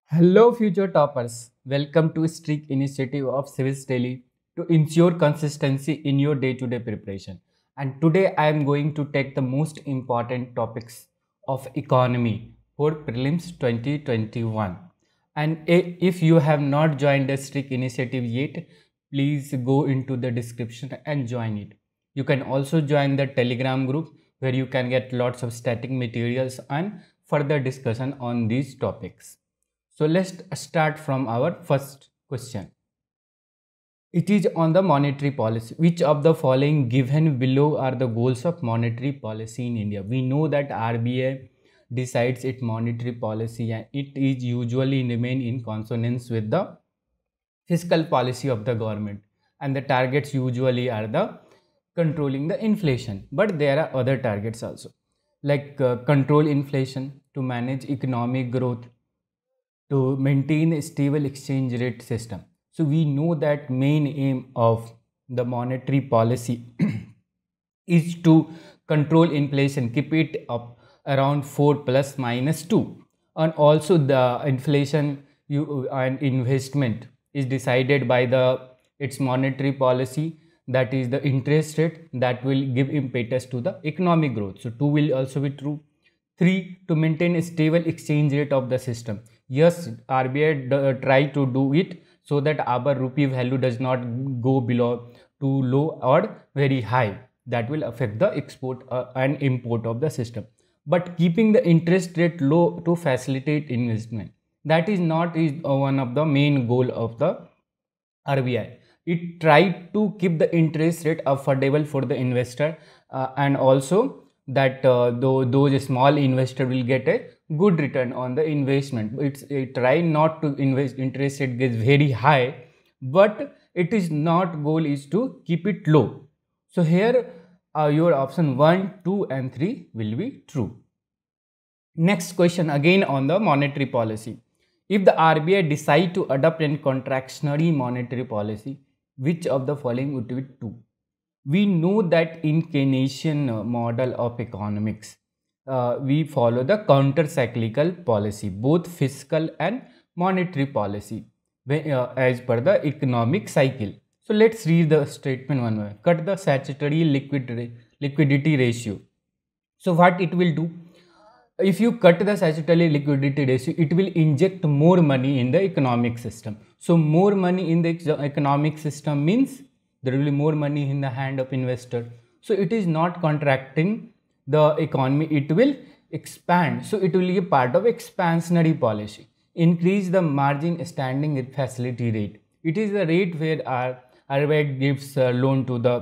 Hello future toppers, welcome to strict initiative of Civilsdaily to ensure consistency in your day-to-day preparation. And today I am going to take the most important topics of economy for Prelims 2021. And if you have not joined the strict initiative yet, please go into the description and join it. You can also join the Telegram group where you can get lots of static materials and further discussion on these topics. So let's start from our first question. It is on the monetary policy. Which of the following given below are the goals of monetary policy in India? We know that RBI decides its monetary policy and it is usually remain in consonance with the fiscal policy of the government, and the targets usually are the controlling the inflation, but there are other targets also like control inflation, to manage economic growth, to maintain a stable exchange rate system. So we know that main aim of the monetary policy is to control inflation, keep it up around 4 plus minus 2. And also the inflation and investment is decided by its monetary policy, that is the interest rate that will give impetus to the economic growth. So 2 will also be true. 3, to maintain a stable exchange rate of the system. Yes, RBI try to do it so that our rupee value does not go below too low or very high. That will affect the export and import of the system. But keeping the interest rate low to facilitate investment, that is not one of the main goal of the RBI. It tried to keep the interest rate affordable for the investor and also that those small investor will get a good return on the investment. It try not to invest interest rate gets very high, but it is not goal is to keep it low. So here your option 1, 2 and 3 will be true. Next question again on the monetary policy. If the RBI decide to adopt a contractionary monetary policy, which of the following would be true? We know that in Keynesian model of economics, we follow the counter-cyclical policy, both fiscal and monetary policy, as per the economic cycle. So let's read the statement one way. Cut the statutory liquidity ratio. So what it will do? If you cut the statutory liquidity ratio, it will inject more money in the economic system. So more money in the economic system means there will be more money in the hand of investor. So it is not contracting the economy, it will expand. So it will be a part of expansionary policy. Increase the margin standing facility rate. It is the rate where RBI gives loan to the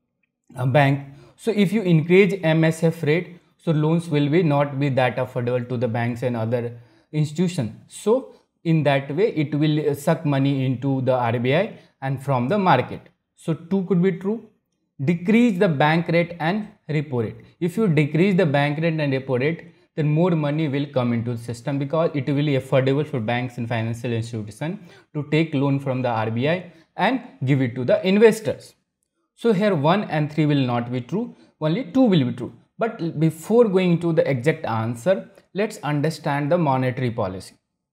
bank. So if you increase MSF rate, so loans will be not be that affordable to the banks and other institutions. So in that way it will suck money into the RBI and from the market. So 2 could be true. Decrease the bank rate and repo rate. If you decrease the bank rate and repo rate, then more money will come into the system because it will be affordable for banks and financial institutions to take loan from the RBI and give it to the investors. So here 1 and 3 will not be true, only 2 will be true. But before going to the exact answer, let's understand the monetary policy.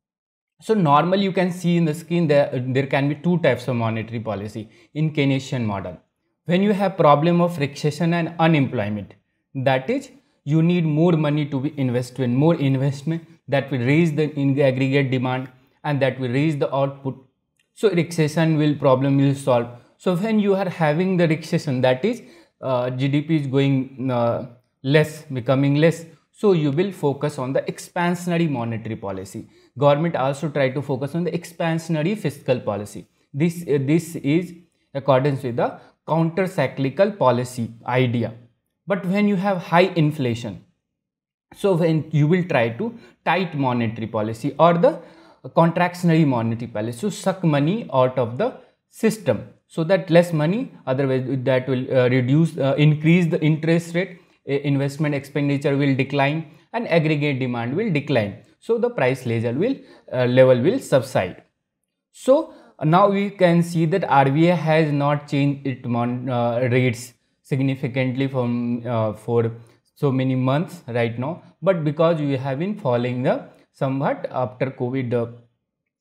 So normally you can see in the screen there can be 2 types of monetary policy in Keynesian model. When you have problem of recession and unemployment, that is you need more money to be invested in, more investment that will raise the aggregate demand and that will raise the output. So recession problem will solve. So when you are having the recession, that is GDP is going less, becoming less. So you will focus on the expansionary monetary policy. Government also try to focus on the expansionary fiscal policy. This is accordance with the counter-cyclical policy idea. But when you have high inflation, so when you will try to tight monetary policy or the contractionary monetary policy, so suck money out of the system so that less money, otherwise that will increase the interest rate, investment expenditure will decline and aggregate demand will decline. So the price level will subside. So now we can see that RBI has not changed its rates significantly from for so many months right now, but because we have been following the somewhat after COVID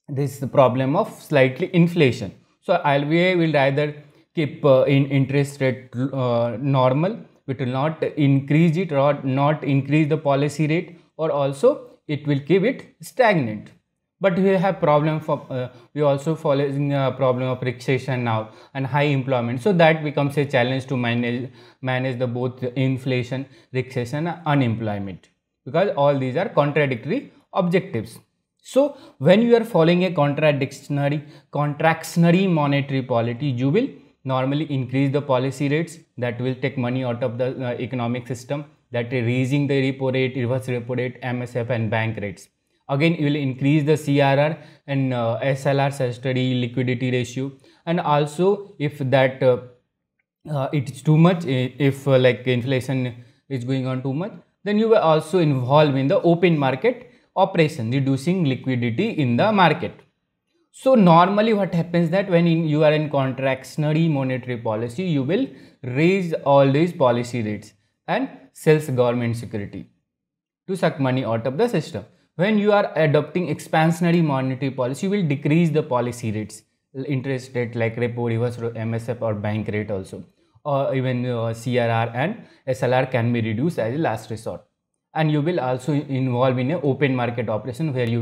this problem of slightly inflation. So RBI will rather keep in interest rate normal. It will not increase it or not increase the policy rate, or also it will keep it stagnant. But we have problem for we also following a problem of recession now and high employment. So that becomes a challenge to manage the both inflation, recession, and unemployment, because all these are contradictory objectives. So when you are following a contractionary monetary policy, you will normally increase the policy rates, that will take money out of the economic system, that is raising the repo rate, reverse repo rate, MSF and bank rates. Again, you will increase the CRR and SLR, statutory liquidity ratio, and also if that it is too much, if like inflation is going on too much, then you will also involve in the open market operation, reducing liquidity in the market. So normally what happens that when you are in contractionary monetary policy, you will raise all these policy rates and sells government security to suck money out of the system. When you are adopting expansionary monetary policy, you will decrease the policy rates, interest rate like repo, reverse, MSF or bank rate also, or even CRR and SLR can be reduced as a last resort. And you will also involve in an open market operation where you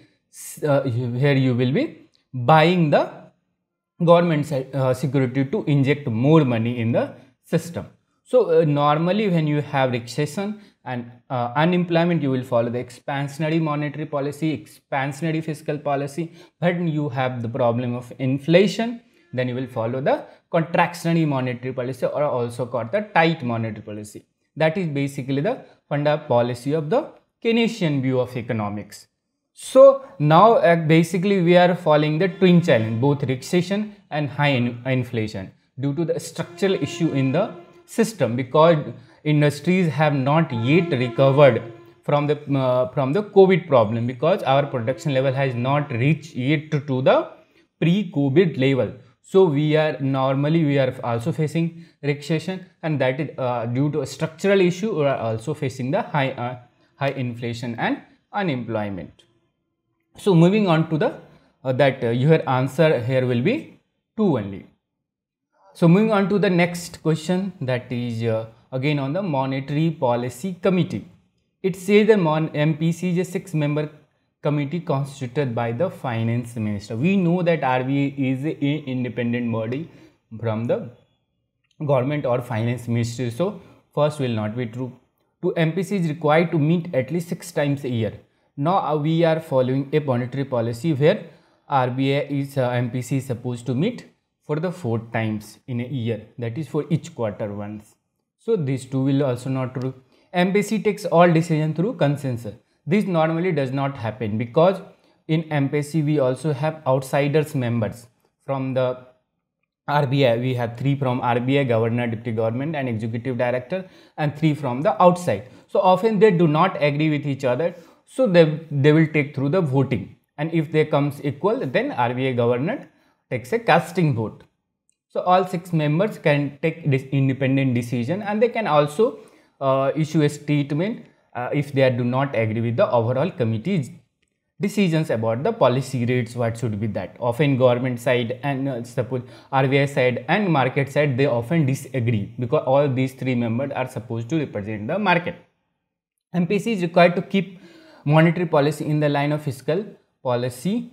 will be buying the government security to inject more money in the system. So normally when you have recession and unemployment, you will follow the expansionary monetary policy, expansionary fiscal policy. But you have the problem of inflation, then you will follow the contractionary monetary policy, or also called the tight monetary policy. That is basically the funda policy of the Keynesian view of economics. So now basically we are following the twin challenge, both recession and high inflation, due to the structural issue in the system, because industries have not yet recovered from the COVID problem, because our production level has not reached yet to the pre-COVID level. So we are also facing recession, and that is due to a structural issue. We are also facing the high inflation and unemployment. So moving on to the your answer here will be 2 only. So moving on to the next question, that is again on the Monetary Policy Committee. It says the MPC is a 6-member committee constituted by the finance minister. We know that RBI is an independent body from the government or finance ministry, so first will not be true. To MPC is required to meet at least 6 times a year. Now we are following a monetary policy where RBI is MPC is supposed to meet for the 4 times in a year, that is for each quarter once. So these two will also not true. MPC takes all decisions through consensus. This normally does not happen, because in MPC we also have outsiders members from the RBI. We have 3 from RBI, governor, deputy government and executive director, and 3 from the outside. So often they do not agree with each other, so they will take through the voting, and if they comes equal, then RBI governor takes a casting vote. So all 6 members can take this independent decision, and they can also issue a statement if they do not agree with the overall committee's decisions about the policy rates, what should be that. Often government side and suppose RBI side and market side, they often disagree, because all these 3 members are supposed to represent the market. MPC is required to keep monetary policy in the line of fiscal policy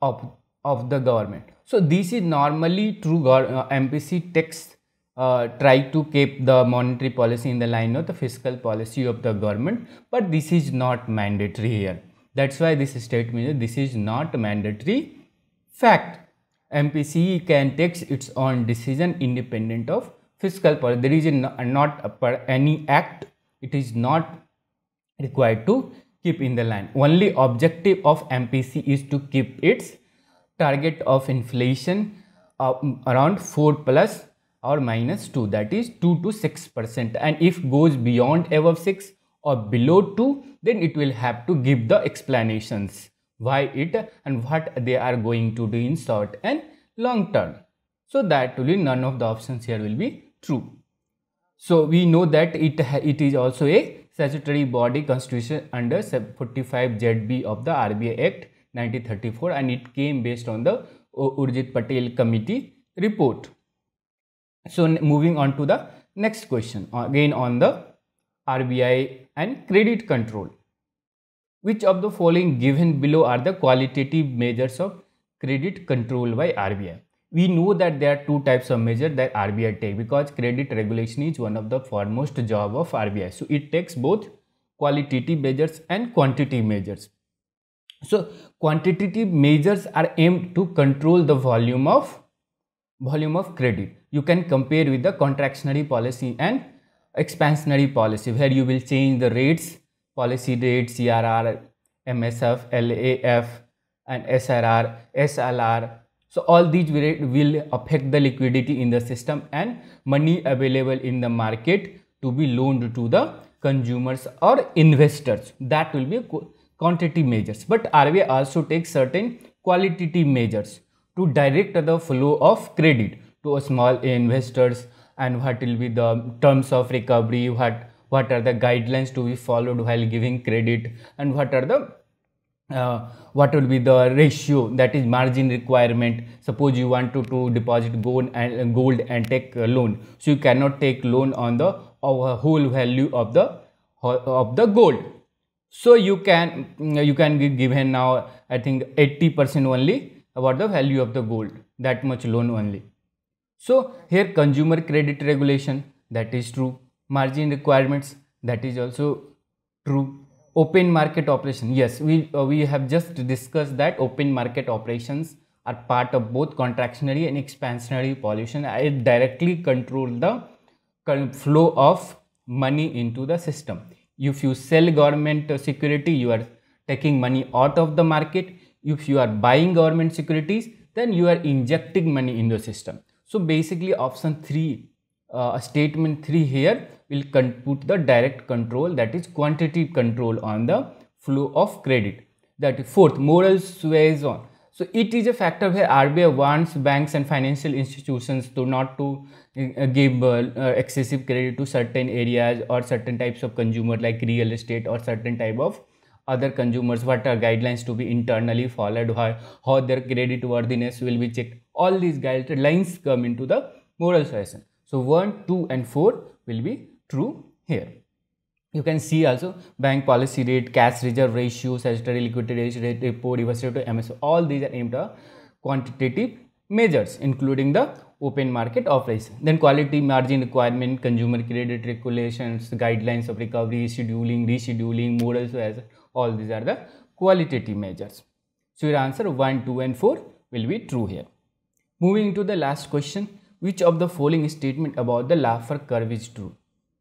of the government. So this is normally true. MPC takes try to keep the monetary policy in the line of the fiscal policy of the government, but this is not mandatory here. That's why this statement is this is not mandatory fact. MPC can take its own decision independent of fiscal policy. There is not per any act, it is not required to keep in the line. Only objective of MPC is to keep its target of inflation around 4 plus or minus 2, that is 2 to 6%, and if goes beyond above 6 or below 2, then it will have to give the explanations why it and what they are going to do in short and long term. So that will be none of the options here will be true. So we know that it is also a statutory body constitution under 45 ZB of the RBI Act 1934, and it came based on the Urjit Patel committee report. So moving on to the next question, again on the RBI and credit control. Which of the following given below are the qualitative measures of credit control by RBI? We know that there are two types of measures that RBI take, because credit regulation is one of the foremost job of RBI. So it takes both qualitative measures and quantitative measures. So quantitative measures are aimed to control the volume of credit. You can compare with the contractionary policy and expansionary policy, where you will change the rates, policy rate, CRR, MSF, LAF and SRR, SLR. So all these will affect the liquidity in the system and money available in the market to be loaned to the consumers or investors. That will be quantitative measures. But RBI also takes certain qualitative measures to direct the flow of credit to small investors, and what will be the terms of recovery, what are the guidelines to be followed while giving credit, and what will be the ratio, that is margin requirement. Suppose you want to deposit gold and take a loan, so you cannot take loan on the whole value of the gold. So you can be given now, I think 80% only about the value of the gold, that much loan only. So here consumer credit regulation, that is true. Margin requirements, that is also true. Open market operation, yes, we have just discussed that open market operations are part of both contractionary and expansionary policy. It directly control the flow of money into the system. If you sell government security, you are taking money out of the market. If you are buying government securities, then you are injecting money in the system. So basically option 3, statement 3 here will put the direct control, that is quantitative control on the flow of credit. That is fourth, moral suasion. So it is a factor where RBI wants banks and financial institutions to not to give excessive credit to certain areas or certain types of consumer, like real estate or certain type of other consumers. What are guidelines to be internally followed, how their credit worthiness will be checked. All these guidelines come into the moral suasion. So 1, 2 and 4 will be true here. You can see also bank policy rate, cash reserve ratio, statutory liquidity rate, repo, reverse rate, MSO. All these are aimed at quantitative measures, including the open market operation. Then quality, margin requirement, consumer credit regulations, guidelines of recovery, scheduling, rescheduling, moral suasion. All these are the qualitative measures. So your answer 1, 2 and 4 will be true here. Moving to the last question, which of the following statement about the Laffer curve is true?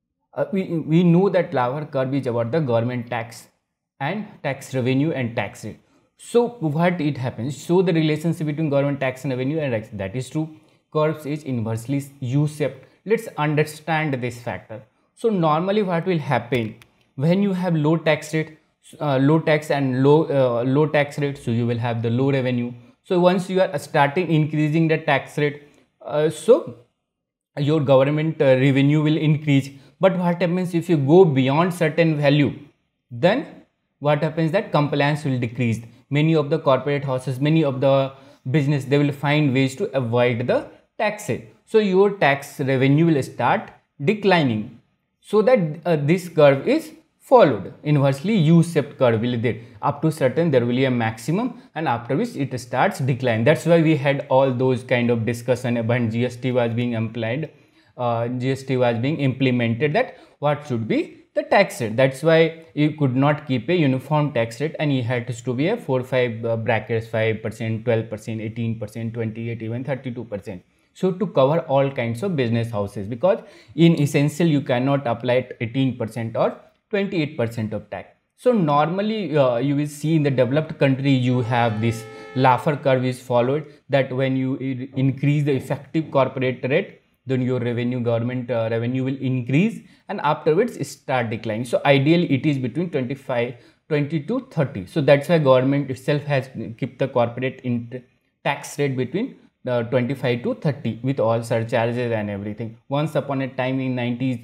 We know that Laffer curve is about the government tax and tax revenue and tax rate. So what it happens? So the relationship between government tax and revenue and tax, that is true. Curve is inversely U-shaped. Let's understand this factor. So normally what will happen when you have low tax rate, low tax and low tax rate, so you will have the low revenue. So once you are starting increasing the tax rate, so your government revenue will increase. But what happens if you go beyond certain value? Then what happens that compliance will decrease. Many of the corporate houses, many of the business, they will find ways to avoid the tax rate. So your tax revenue will start declining. So that this curve is followed. Inversely U-shaped curve will be there. Up to certain there will be a maximum, and after which it starts decline. That's why we had all those kind of discussion when GST was being applied. GST was being implemented, that what should be the tax rate. That's why you could not keep a uniform tax rate, and it had to be a 4-5 brackets, 5%, 12%, 18%, 28%, even 32%. So to cover all kinds of business houses, because in essential you cannot apply 18% or 28% of tax. So normally you will see in the developed country you have this Laffer curve is followed, that when you increase the effective corporate rate, then your government revenue will increase, and afterwards start declining. So ideally it is between 20 to 30. So that's why government itself has kept the corporate tax rate between 25 to 30 with all surcharges and everything. Once upon a time in 90s,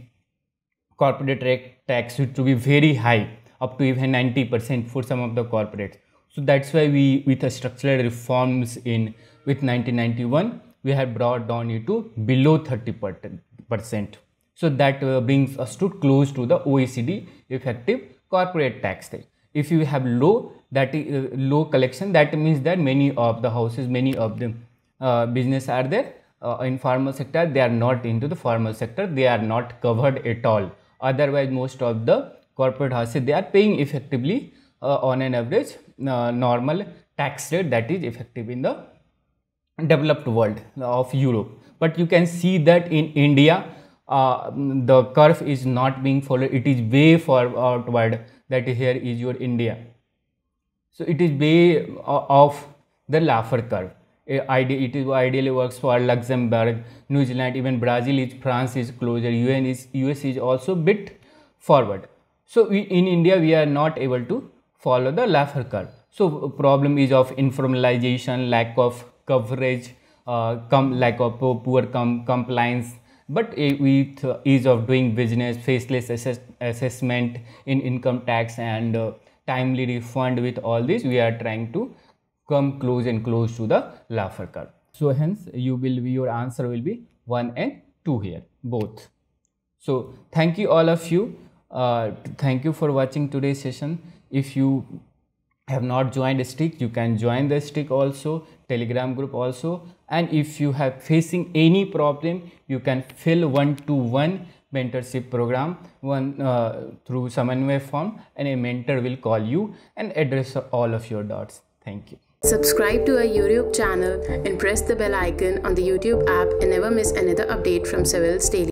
corporate tax used to be very high, up to even 90% for some of the corporates. So that's why we, with the structural reforms with 1991, we have brought down it to below 30%. So that brings us to close to the OECD effective corporate tax rate. If you have low, that is low collection, that means that many of the houses, many of the business are there in formal sector, they are not into the formal sector, they are not covered at all. Otherwise, most of the corporate houses, they are paying effectively on an average normal tax rate that is effective in the developed world of Europe. But you can see that in India, the curve is not being followed, it is way forward, that here is your India. So it is way off the Laffer curve. It ideally works for Luxembourg, New Zealand, even Brazil, France is closer, US is also bit forward. So in India, we are not able to follow the Laffer curve. So problem is of informalization, lack of coverage, lack of poor compliance. But with ease of doing business, faceless assessment in income tax, and timely refund, with all this, we are trying to come close to the Laffer curve. So hence your answer will be 1 and 2 here, both. So thank you all of you. Thank you for watching today's session. If you have not joined STIC, you can join the STIC also, Telegram group also. And if you have facing any problem, you can fill 1-to-1 mentorship program through Samanvay form, and a mentor will call you and address all of your doubts. Thank you. Subscribe to our YouTube channel and press the bell icon on the YouTube app and never miss another update from Civilsdaily.